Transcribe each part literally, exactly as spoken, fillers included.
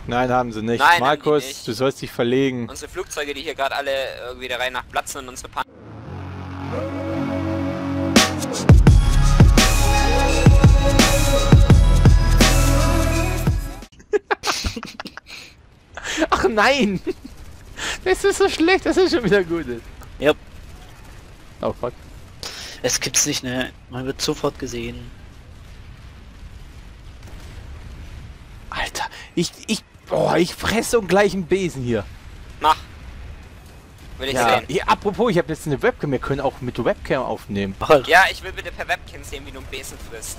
Nein, haben sie nicht. Nein, Markus, haben die nicht. du sollst dich verlegen. Unsere Flugzeuge, die hier gerade alle irgendwie der Reihe nach platzen und unsere Pan... Ach nein! Das ist so schlecht, dass es schon wieder gut ist. Ja. Oh fuck. Es gibt's nicht, ne? Man wird sofort gesehen. Alter, ich, ich, oh, ich fresse und gleich einen Besen hier. Mach. Will ich Ja, sehen. hier, apropos, ich habe jetzt eine Webcam, wir können auch mit Webcam aufnehmen. Bald. Ja, ich will bitte per Webcam sehen, wie du einen Besen frisst.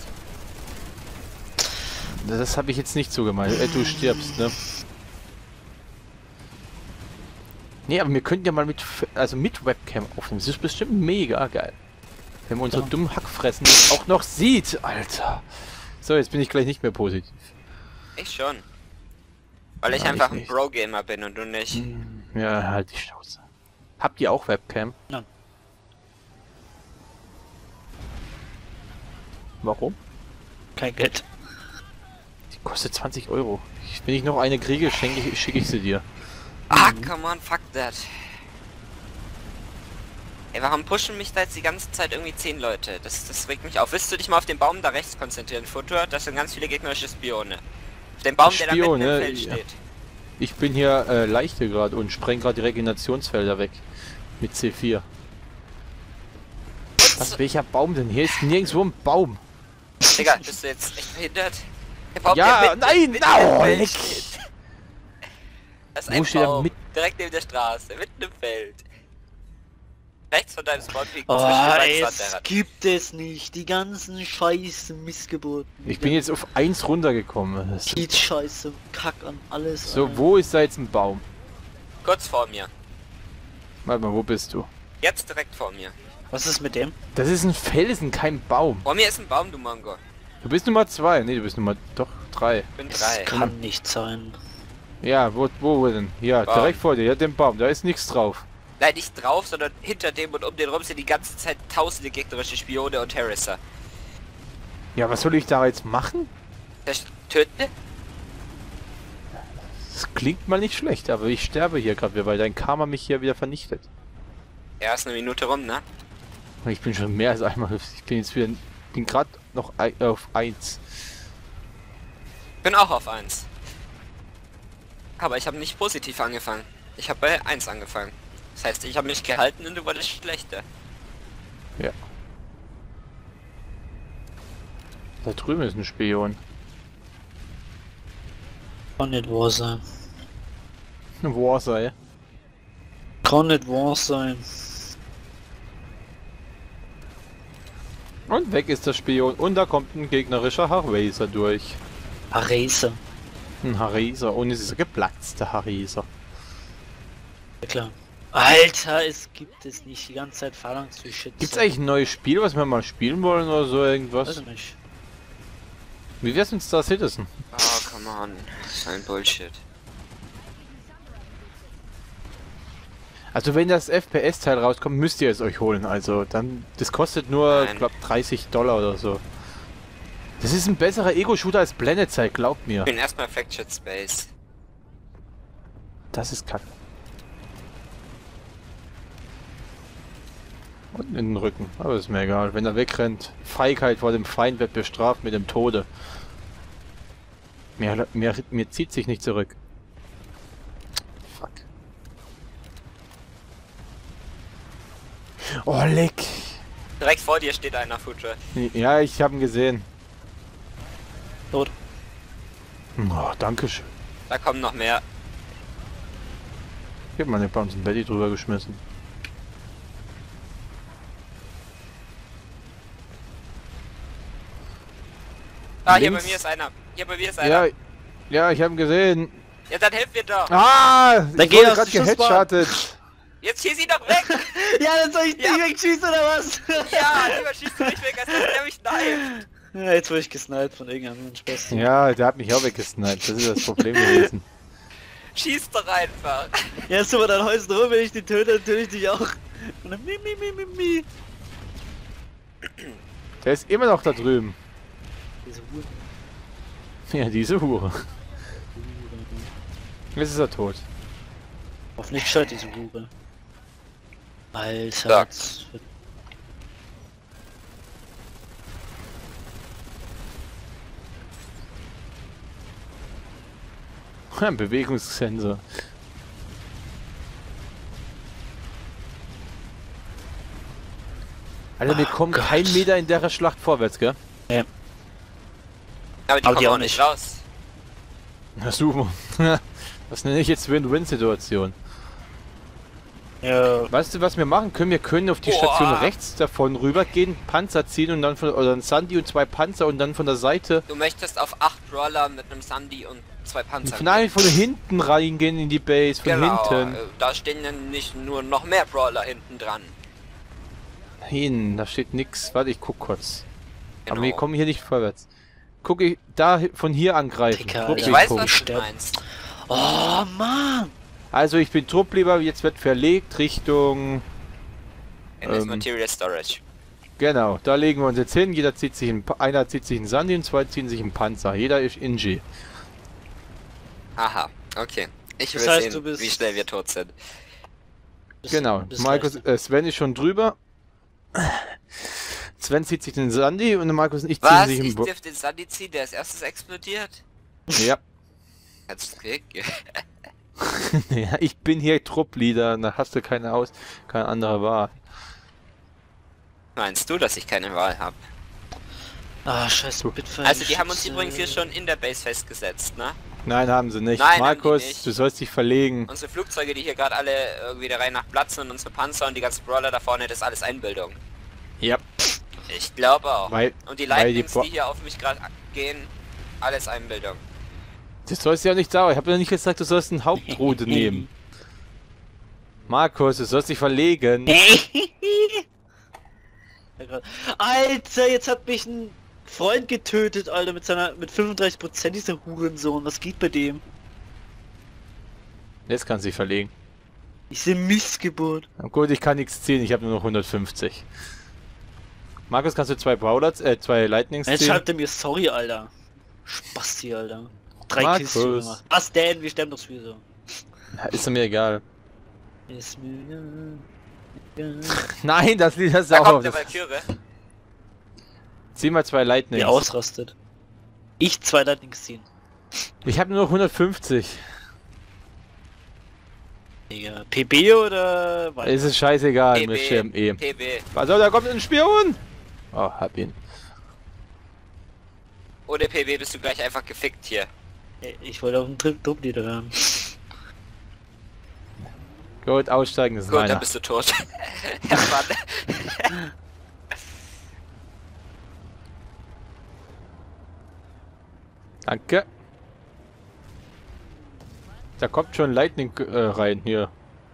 Das habe ich jetzt nicht so gemeint. Äh, du stirbst, ne? Nee, aber wir könnten ja mal mit, also mit Webcam aufnehmen. Das ist bestimmt mega geil. Wenn man unsere Ja. dummen Hackfressen auch noch sieht, Alter. So, jetzt bin ich gleich nicht mehr positiv. Ich schon. Weil ich Ja, einfach ich ein nicht. Pro-Gamer bin und du nicht. Ja, halt die Schnauze. Habt ihr auch Webcam? Nein. Warum? Kein Geld. Die kostet zwanzig Euro. Ich, wenn ich noch eine kriege, schenke ich, schicke ich sie dir. Ah, come on, fuck that. Ey, warum pushen mich da jetzt die ganze Zeit irgendwie zehn Leute? Das, das regt mich auf. Willst du dich mal auf den Baum da rechts konzentrieren, Futur? Das sind ganz viele gegnerische Spione. Auf den Baum, der da mitten Spione, im Feld ja. steht. Ich bin hier äh, leichte gerade und spreng gerade die Regenerationsfelder weg. Mit C vier. Was, welcher Baum denn? Hier ist nirgendwo ein Baum. Digga, bist du jetzt echt behindert? Der Baum, Ja, der mitten- nein, mitten au, im Feld leck. steht. Das ist Wo ein steht er Baum, mit- direkt neben der Straße, mitten im Feld. Rechts von deinem Spawn liegt Oh, zwischen den beiden es Sandterrassen. gibt es nicht. Die ganzen scheiß Missgeburten. Ich bin jetzt auf eins runtergekommen. Das- Kiez-Scheiße, Kack an alles. So, Alter. wo ist da jetzt ein Baum? Kurz vor mir. Warte mal, wo bist du? Jetzt direkt vor mir. Was ist mit dem? Das ist ein Felsen, kein Baum. Vor mir ist ein Baum, du Mongo. Du bist Nummer zwei. Nee, du bist Nummer... Doch, drei. Ich bin Das drei. kann nicht sein. Ja, wo, wo wo denn? Ja, Baum. direkt vor dir. Ja, den Baum. Da ist nichts drauf. Nein, nicht drauf, sondern hinter dem und um den rum sind die ganze Zeit tausende gegnerische Spione und Harrisser. Ja, was soll ich da jetzt machen? Das töten? Das klingt mal nicht schlecht, aber ich sterbe hier gerade wieder, weil dein Karma mich hier wieder vernichtet. Ja, ist eine Minute rum, ne? Und ich bin schon mehr als einmal... Ich bin jetzt wieder... bin gerade noch ein, auf eins. Bin auch auf eins. Aber ich habe nicht positiv angefangen. Ich habe bei eins angefangen. Das heißt, ich habe mich gehalten und du wurdest schlechter. Ja. Da drüben ist ein Spion. Kann nicht wahr sein. Ein Warsei. Kann nicht wahr sein. Und weg ist der Spion. Und da kommt ein gegnerischer Harreiser durch. Arese. Ein Harreiser. Und es ist ein geplatzter Harreiser. Ja klar. Alter, es gibt es nicht. Die ganze Zeit Phalanx zu shit. Gibt's eigentlich ein neues Spiel, was wir mal spielen wollen oder so irgendwas? Weiß ich nicht. Wie wär's mit Star Citizen? Oh, come on. Das ist ein Bullshit. Also wenn das F P S-Teil rauskommt, müsst ihr es euch holen. Also dann, das kostet nur, Nein. ich glaube, dreißig Dollar oder so. Das ist ein besserer Ego-Shooter als Blended Sight, glaubt mir. Ich bin erstmal Fractured Space. Das ist kacke. Und in den Rücken. Aber ist mir egal. Wenn er wegrennt, Feigheit vor dem Feind wird bestraft mit dem Tode. Mir, mir, mir zieht sich nicht zurück. Fuck. Oh, leck. Direkt vor dir steht einer, Future. Ja, ich habe ihn gesehen. Tot. Oh, danke schön. Da kommen noch mehr. Ich hab meine Bounce Betty drüber geschmissen. Ah, hier bei Links. mir ist einer. Hier bei mir ist einer. Ja, Ja, ja, ich habe ihn gesehen. dann helf mir doch. Ah, Da ich geh wurde aus gerade der Schussbahn. geheadshottet. Jetzt schieß ihn doch weg. Ja, dann soll ich dich Ja. wegschießen oder was? Ja, lieber schießt du mich weg, als dass der mich kneift. Ja, jetzt wurde ich gesniped von irgendeinem Spaß. Ja, der hat mich auch weggesniped. Das ist das Problem gewesen. Schieß doch einfach. Ja, super, dann heust du rum, wenn ich die töte, dann töte ich dich auch. Und dann mi, mi, mi, mi, mi. Der ist immer noch da drüben. Diese Hure. Ja, diese Hure. Jetzt ist er tot. Hoffentlich scheut diese Hure. Alter. Ja. jetzt wird- Ein Bewegungssensor. Alter, wir Oh kommen Gott. keinen Meter in der Schlacht vorwärts, gell? Ja. Aber die Aber kommen die auch auch nicht raus. Na super. Das nenne ich jetzt Win-Win-Situation. Ja, Weißt du, was wir machen können? Wir können auf die Boah. Station rechts davon rübergehen, Panzer ziehen und dann von, oder ein Sandy und zwei Panzer und dann von der Seite, Du möchtest auf acht Brawler mit einem Sandy und zwei Panzern. nein, von hinten reingehen in die Base, von Genau, hinten. äh, da stehen dann nicht nur noch mehr Brawler hinten dran. Hin, da steht nix. Warte, ich guck kurz. Genau. Aber wir kommen hier nicht vorwärts. Guck ich, da von hier angreifen. Dicker, Trupp- Ich Ja, weiß, Punkt. was du Sterben. meinst. oh Mann! Also ich bin Trupplieber, jetzt wird verlegt Richtung... In das Ähm. Material Storage. Genau, da legen wir uns jetzt hin. Jeder zieht sich einen, Pa- einer zieht sich einen Sandy und zwei ziehen sich einen Panzer. Jeder ist Inji. Aha, okay. Ich will Das heißt, sehen, du bist- wie schnell wir tot sind. Das- Genau, das Markus, reicht. äh, Sven ist schon drüber. Sven zieht sich den Sandy und Markus und ich ziehen Was? sich Ich einen... Bo darf den Sandy ziehen, der als erstes explodiert? Ja. Kannst du Krieg? Ja, ich bin hier Truppleader, da hast du keine Aus, keine andere Wahl. Meinst du, dass ich keine Wahl habe? Ah, scheiße, Bitfire. Also die haben uns Schütze. übrigens hier schon in der Base festgesetzt, ne? Nein, haben sie nicht. Nein, haben die Markus, nicht. du sollst dich verlegen. Unsere Flugzeuge, die hier gerade alle irgendwie der Reihe nach platzen und unsere Panzer und die ganzen Brawler da vorne, das ist alles Einbildung. Ja. Ich glaube auch. Weil, Und die weil die Lightnings, Bo die hier auf mich gerade gehen, alles Einbildung. das sollst du ja nicht sauer. Ich habe ja nicht gesagt, du sollst eine Hauptroute nehmen. Markus, du sollst dich verlegen. Alter, jetzt hat mich ein Freund getötet, Alter, mit seiner mit fünfunddreißig Prozent dieser Hurensohn. Was geht bei dem? Jetzt kannst du dich verlegen. Ich sehe Missgeburt. Na gut, ich kann nichts ziehen, ich habe nur noch hundertfünfzig. Markus, kannst du zwei Brawler, äh, zwei Lightnings Jetzt ziehen? schreibt er mir sorry, Alter. Spasti, Alter. Drei Markus. Kills gemacht. Was denn? Wir sterben doch sowieso. Ja, ist mir egal. Ist mir egal. Nein, das Lied ist Da auch kommt auf. der Das, Valkyrie. zieh mal zwei Lightnings. Wer ausrastet. Ich zwei Lightnings ziehen. Ich habe nur noch hundertfünfzig. Digga. P B oder was? Es ist scheißegal, P mir B, sterben eh. P B. Was soll, da kommt ein Spion! Oh, hab ihn. Ohne P B bist du gleich einfach gefickt hier. Ich wollte auf den Trip Doppellieder haben. Gut, aussteigen, das ist Gut, dann meiner. bist du tot. Ja, Mann. Danke. Da kommt schon Lightning äh, rein hier.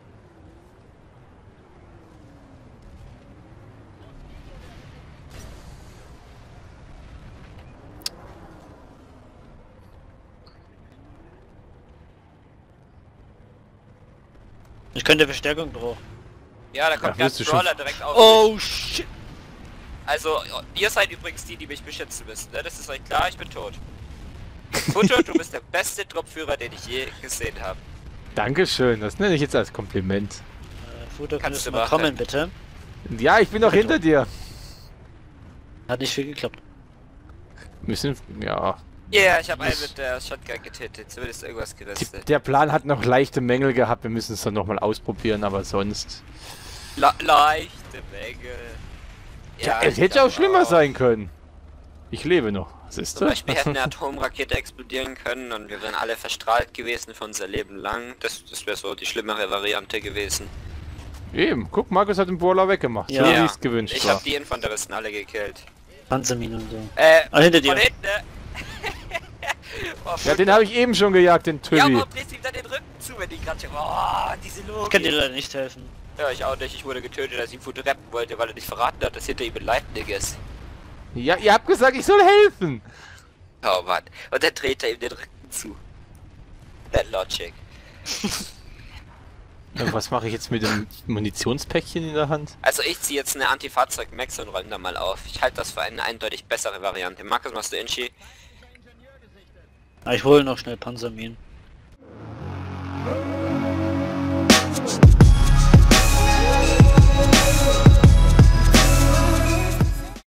Ich könnte Verstärkung brauchen. Ja, da kommt Ja, der wirst du schon- Brawler direkt auf. Oh shit! Also, ihr seid übrigens die, die mich beschützen müssen, ne? Das ist euch klar, ich bin tot. Futter, du bist der beste Truppführer, den ich je gesehen habe. Dankeschön, das nenne ich jetzt als Kompliment. Äh, Futter, Kannst kannst du du mal machen. kommen, bitte? Ja, ich bin doch hinter dir. Hat nicht viel geklappt. Müssen, ja. Ja, yeah, ich habe einen mit der Shotgun getötet, zumindest irgendwas Die, gerissen. der Plan hat noch leichte Mängel gehabt, wir müssen es dann nochmal ausprobieren, aber sonst... Le leichte Mängel. Ja, ich es hätte glaub auch schlimmer auch. sein können. Ich lebe noch, siehst Zum du? Beispiel hätte eine Atomrakete explodieren können und wir wären alle verstrahlt gewesen für unser Leben lang. Das, das wäre so die schlimmere Variante gewesen. Eben, guck, Markus hat den Brawler weggemacht, Ja. so wie Ja. ich es gewünscht Ich war. habe die Infanteristen alle gekillt. Panzermine und so. Äh, Ah, hinter dir. von hinten. ne? Oh, Ja, den habe ich eben schon gejagt, den Ja, Tülli. aber bläst ihm dann den Rücken zu, wenn die gerade schon... Oh, diese Logik. Ich kann dir leider nicht helfen. Ja, ich auch nicht. Ich wurde getötet, als ich ihn Food retten wollte, weil er nicht verraten hat, dass hinter ihm ein Lightning ist. Ja, ihr habt gesagt, ich soll helfen. Oh Mann. Und dann dreht er ihm den Rücken zu. That logic. Ja, was mache ich jetzt mit dem Munitionspäckchen in der Hand? Also ich ziehe jetzt eine Antifahrzeug-Max und räume da mal auf. Ich halte das für eine eindeutig bessere Variante. Markus, machst du Inchi? Ah, ich hole noch schnell Panzerminen.